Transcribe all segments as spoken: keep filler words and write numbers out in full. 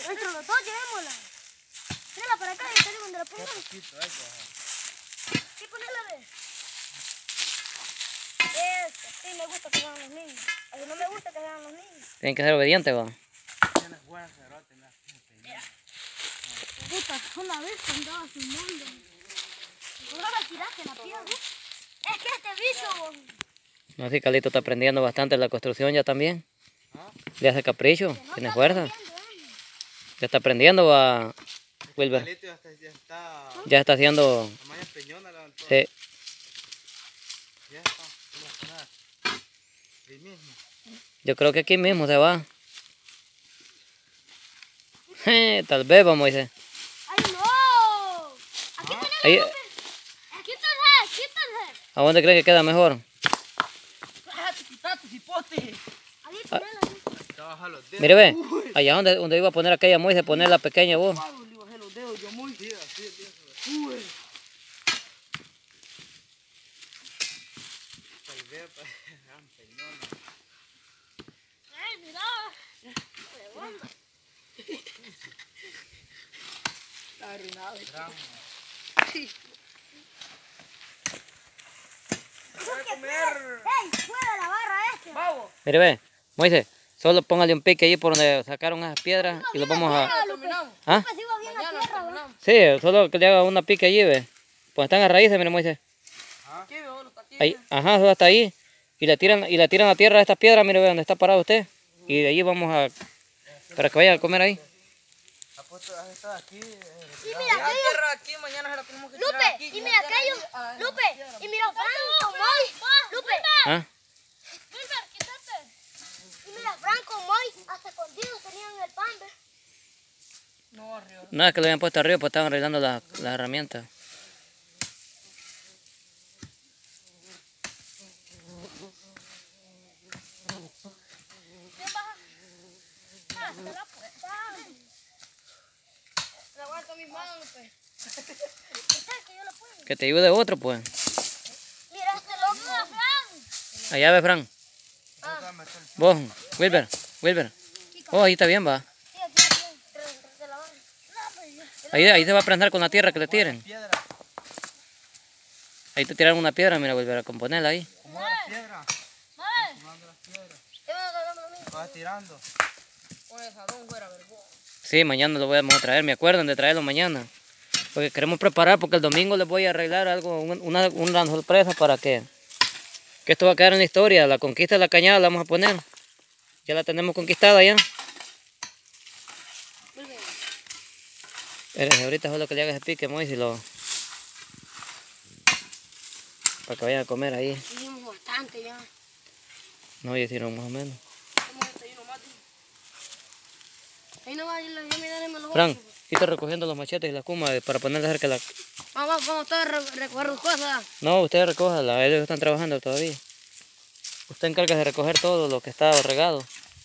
Entre los dos llevémosla. Tírala para acá y está donde la pongan. Sí, ponela de. Eso, sí me gusta que vean los niños. A mí no me gusta que vean los niños. Tienen que ser obedientes, va. Puta, una vez andaba filmando. ¿Por qué la tiraste la piedra? Es que este bicho... No, sí, Carlito está aprendiendo bastante la construcción ya también. Le hace capricho, tiene fuerza. Ya está aprendiendo, va, Wilber. Ya está, ya está haciendo... peñona, sí. Ya está, ahí mismo. Yo creo que aquí mismo se va. Tal vez, vamos a decir. ¡Ay, no! Aquí tenemos... Ahí... Aquí está el aquí está el ¿A dónde cree que queda mejor? Ah. Mire, ve, allá donde, donde iba a poner aquella Moisés, poner la pequeña vos. ¡Ay, mira! Está arruinado. ¡Ey! ¡Fuera la barra este! Vamos. Mire, ve, Moisés, solo póngale un pique ahí por donde sacaron esas piedras y lo vamos a... ¿Ah? Pues iba bien la tierra, ¿va? Sí, solo que le haga una pique allí, ve. Pues están a raíces, mire, Moisés. Aquí veo los patillas. Ahí, ajá, solo hasta ahí. Y le tiran, y le tiran a tierra a estas piedras, mire, ve, donde está parado usted. Y de allí vamos a... para que vayan a comer ahí. Y mira, La aquellos... tierra aquí, mañana se la tenemos que tirar Lupe, aquí. y mira aquellos... Lupe, y mira Franco, Moy. Lupe. ¿Ah? Wilber, quítate. Y mira, Franco, Moy, hasta escondidos tenían el pan, ¿ves? No, arriba. Nada, que lo habían puesto arriba, pues estaban arreglando las la herramientas. ¿Quién baja? Ah, se la puerta. Le aguanto mis manos, Lupe. ¿Sabes que yo lo puedo? Que te ayude otro, pues. Mira este loco, Fran. Allá ve, Fran. Ah, Vos, Wilber, Wilber. Oh, ahí está bien, va. sí, aquí, aquí, tras- tras de la barra. No, pues ya. Ahí, ahí se va a prender con la tierra que le tiren. Ahí te tiraron una piedra, mira, volver a componerla ahí. Como las piedras, Vale. tomando las piedras. Ya me agarramos lo mismo. Vas tirando. Con el jabón fuera, verbo. Sí, mañana lo vamos a traer, me acuerdan de traerlo mañana. Porque queremos preparar, porque el domingo les voy a arreglar algo, una, una sorpresa para que, que esto va a quedar en la historia. La conquista de la cañada la vamos a poner. Ya la tenemos conquistada ya. Espérense, ahorita solo que le haga ese pique, Moisés, lo... para que vayan a comer ahí. Hicimos bastante ya. No, ya hicieron más o menos. Hacemos desayuno más. Ahí no va, yo, yo me daré los Frank, ¿y está recogiendo los machetes y la cuma para ponerle cerca la... Vamos, vamos todos a re- recoger las cosas. No, ustedes recójala, ellos están trabajando todavía. Usted encarga de recoger todo lo que está regado.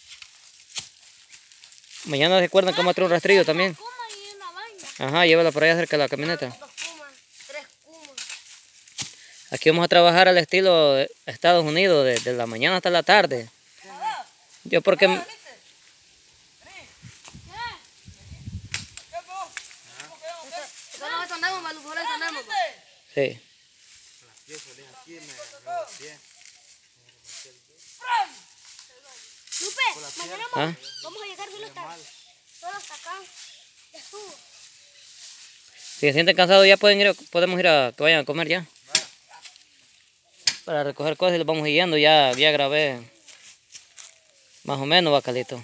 Mañana se acuerdan que vamos a traer un rastrillo también. Cuma y una vaina. Ajá, llévala por allá cerca de la camioneta. Dos cumas, tres cumas. Aquí vamos a trabajar al estilo de Estados Unidos, de, de la mañana hasta la tarde. Yo porque... Solo eso andamos, Malu, por eso andamos. Sí. Lupe, mañana ¿Ah? vamos, vamos a llegar solo hasta, solo hasta acá. Ya estuvo. Si se sienten cansados ya pueden ir, a- podemos ir a que vayan a comer ya. Para recoger cosas y los vamos guiando, ya, ya grabé más o menos, Bacalito.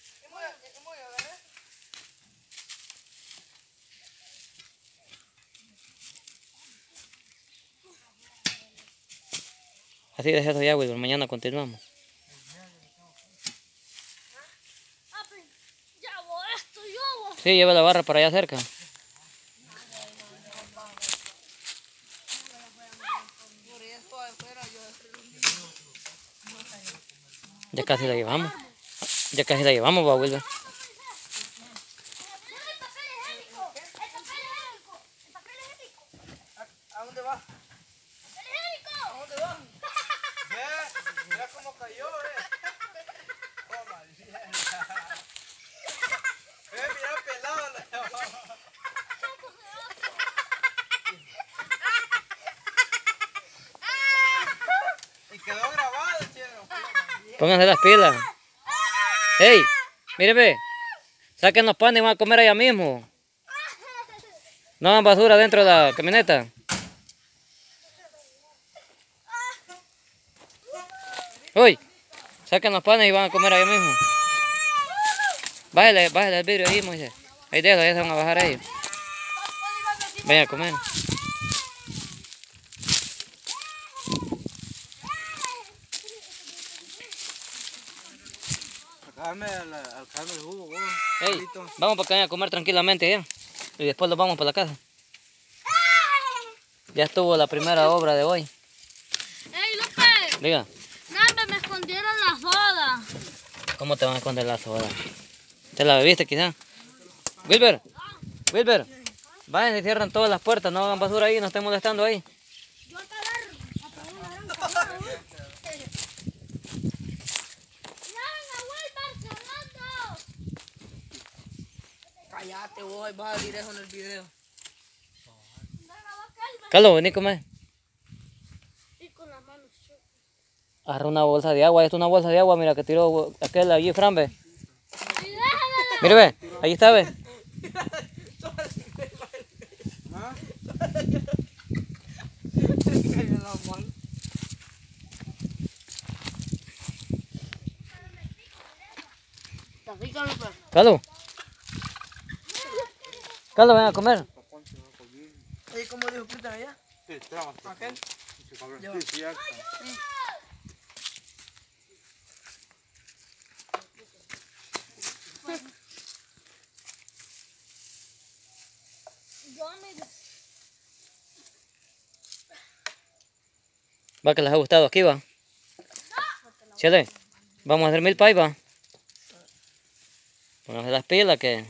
Así de eso ya, Wilber, mañana continuamos. Papi, ya voy esto, yo voy. Sí, lleva la barra para allá cerca. Ya casi la llevamos. Ya casi la llevamos, va, Wilber. El papel higiénico, el papel higiénico, el papel higiénico, ¿A dónde va? papel higiénico. ¿A dónde va? Ve, mira cómo cayó, eh. Oh, maldita. Eh, mira Pónganse las pilas. ¡Ey! Mire, ve. Saquen los panes y van a comer allá mismo. No hagan basura dentro de la camioneta. Uy, saquen los panes y van a comer allá mismo. Bájale, bájale el vidrio ahí, Moisés. Ahí déjalo, ya se van a bajar ellos. Vayan a comer. Sacarme al, al caldo de jugo, vos. Ey, Carlito. vamos para acá a comer tranquilamente ya. Y después nos vamos para la casa. Ya estuvo la primera obra de hoy. ¡Ey, López! Diga, ¡Nada, me escondieron la soda! ¿cómo te van a esconder la soda? ¿Te la bebiste quizá? Wilber, Wilber, vayan y cierran todas las puertas, no hagan basura ahí, no estén molestando ahí. Yo te agarro. Apago la gran cámara, ¿no? ¡Llamen a Wilber cerrando! Cállate vos, vas a salir eso en el video. Carlos, vení a comer. Y con las manos chuecas. Agarra una bolsa de agua, esto es una bolsa de agua, mira que tiró aquel allí, Fran, ve. Y déjame. Mire, ve, ahí está, ve. ¿Ah? ¿Está rica, López? Carlos. Carlos, ven a comer. ¿Y cómo dijo Cristian allá? Sí, traba. ¿Aquel? Sí, cabrón. Sí, cierto. Yo me... Va que les ha gustado aquí, va. Chele, vamos a hacer mil pay, va. Pónganse las pilas que...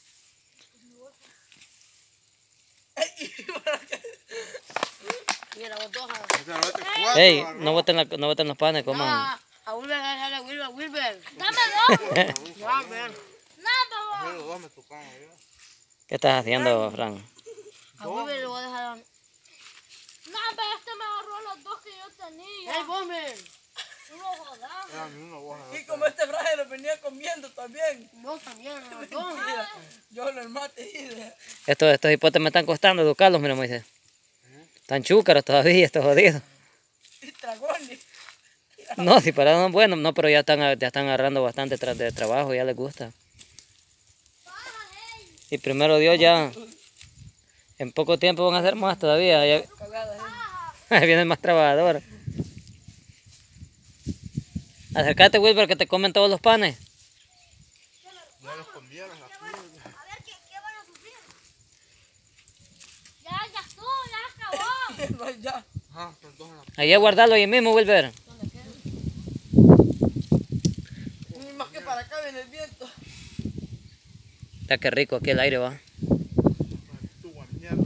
Mira, vos dos. ah. Ese no vete cuatro, Ey, arroz. no boten, la, no boten los panes, coman. Ah, a Wilber, dale a Wilber, Wilber. Dame dos. Ya, ven. Nada, Solo los dos me tocaron, ¿ya? ¿Qué estás haciendo, Fran? A Wilber le voy a dejar. nada, este me agarró los dos que yo tenía. ¡Ey, vos, men! Uno jodas. Era ni una hoja. Y como este braje lo venía comiendo también. Vos también, los dos. Mira, yo lo mate y de... Estos, estos hipotes me están costando educarlos, mira, Moisés. Están chúcaros todavía, estos jodidos. y dragones. No, si para no, bueno, no, pero ya están, ya están agarrando bastante tra- de trabajo, ya les gusta. Y primero Dios ya, en poco tiempo van a hacer más todavía. Ya, Cagadas, ¿eh? ahí vienen más trabajadores. Acércate, Wilber, que te comen todos los panes. Ya los comieron, la puta. A ver, ¿qué, qué van a sufrir? Ya, ya estuvo, ya acabó. No, ya. Ajá, son dos en la... Ahí a guardarlo ahí mismo, Wilber. Ni más que para acá viene el viento. Ya qué rico aquí el aire va. Tu a mierda.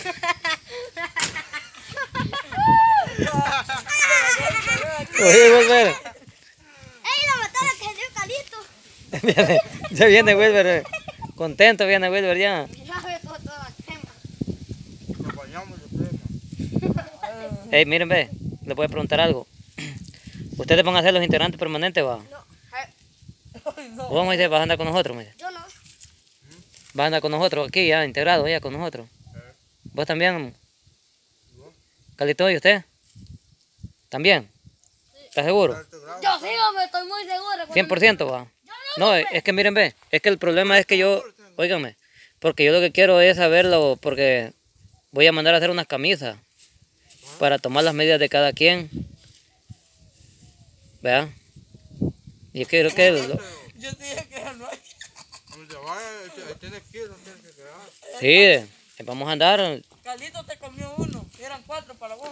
Oye, Wilber. ¡Ey, la matara que dio Calito! Viene, ya viene Wilber. eh. Contento viene Wilber ya. Ya ve toda la crema. Nos bañamos de crema. Hey, miren, ve, les voy a preguntar algo. ¿Ustedes van a ser los integrantes permanentes, va? Ay, no. ¿Vos, Moisés, vas a andar con nosotros, Moisés? Yo no. ¿Vas a andar con nosotros aquí, ya, integrado, ya, con nosotros? ¿Vos también? ¿Calito y usted? ¿También? ¿Estás seguro? Yo sí, hombre, estoy muy segura. cien por ciento, va. No, es que miren, ve, es que el problema es que yo, óigame, porque yo lo que quiero es saberlo, porque voy a mandar a hacer unas camisas para tomar las medidas de cada quien. ¿Verdad? Y yo quiero que... lo- Yo te dije que ya no hay. Donde vaya, tienes que ir, no tienes que quedar. Sí, eh, vamos a andar. Calito te comió uno. Eran cuatro para vos.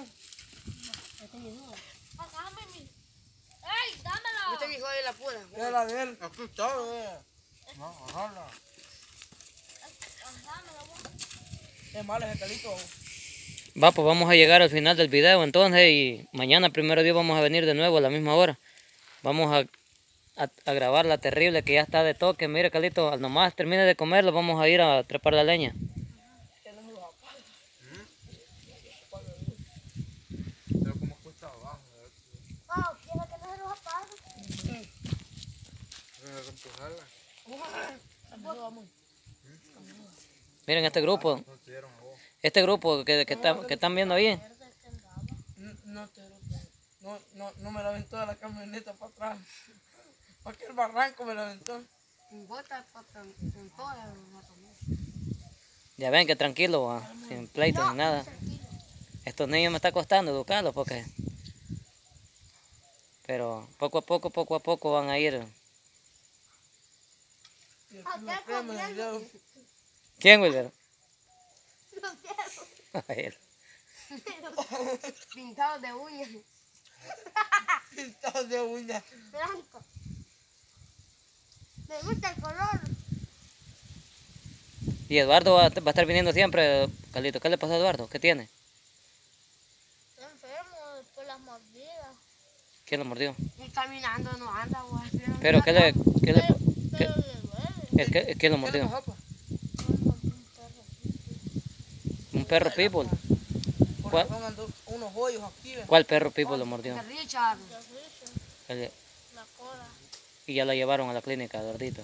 Dame mi... ¡Ey, dámela! Este viejo de la pura. Era de él. Aquí está, eh. No, agarra. Dámela, vos. Es malo ese Calito. Va, pues vamos a llegar al final del video entonces y mañana primero Dios vamos a venir de nuevo a la misma hora. Vamos a, a, a grabar la terrible que ya está de toque. Mire, Calito, al nomás termine de comerlo vamos a ir a trepar la leña. Pero como cuesta abajo. Oh, quiero que no se los apague. empujarla. Miren este grupo, No te dieron a vos. este grupo que, que, está- que están viendo ahí. No, no te no, no, no me la aventó de la camioneta para atrás. Para aquel barranco me la aventó. En botas, en todas las Ya ven que tranquilo, va, sin pleito ni nada. Estos niños me está costando educarlos porque... Pero poco a poco, poco a poco van a ir. Y el primo créeme, el dedo. ¿Quién, Wilber? A él. pintados de uñas. Pintados de uñas. Blanco. Me gusta el color. Y Eduardo va, a- va a estar viniendo siempre, Carlito. ¿Qué le pasó a Eduardo? ¿Qué tiene? Está enfermo por las mordidas. ¿Quién lo mordió? Y caminando no anda, güey. Pero ¿qué le, qué le, Pero, qué, pero le duele. el que- ¿quién lo ¿Qué le mordió? pasó, pa? Un perro pitbull. Por ¿Cuál? razón andó unos hoyos aquí. ¿ve? ¿Cuál perro pitbull lo mordió? De Richard. La risa, El- la cola. y ya la llevaron a la clínica, Eduardito.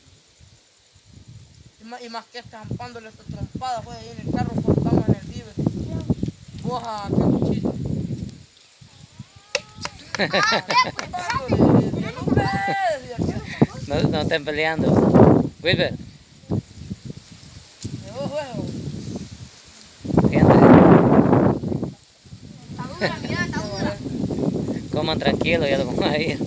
Y más, y más que estampándole esta trompada, fue ahí en el carro cuando estábamos en el Vive. Vos a qué cuchito. Estampándole, de Lupe, de aquel. No, no estén peleando. Wilber, De vos, huevo. fíjate, Está dura, mira, está dura. coman tranquilo, ya lo vamos a ir.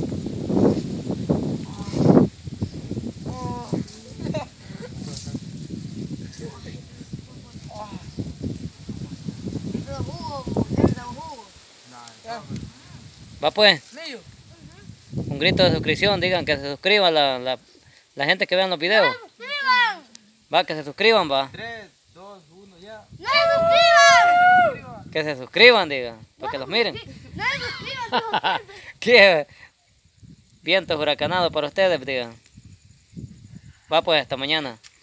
Pero jugo, es de jugo. Ya. Va pues, Millo. un grito de suscripción, digan que se suscriban la, la, la gente que vean los videos. ¡Suscriban! Va, que se suscriban, va. tres, dos, uno, ya. ¡No se suscriban! Que se suscriban, digan, para que los miren. ¡No se suscriban! Qué vientos huracanados para ustedes, digan. Va pues, hasta mañana.